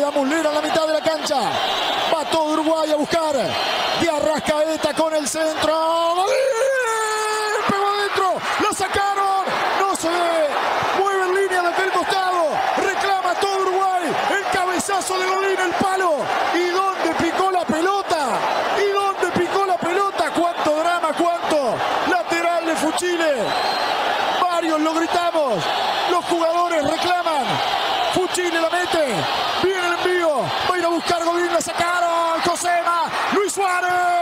queda Muslera en la mitad de la cancha. Va todo Uruguay a buscar. De Arrascaeta con el centro. ¡Godín! Pegó adentro. Lo sacaron. No se ve. Mueve en línea de aquel costado. Reclama todo Uruguay. El cabezazo de Godín, el palo. ¿Y dónde picó la pelota? ¿Y dónde picó la pelota? ¡Cuánto drama! ¡Cuánto! Lateral de Fuchile. Varios lo gritamos. Los jugadores reclaman. Fuchile la mete. Viene el envío. Va a ir a buscar Godín. La sacaron. Josema. Luis Suárez.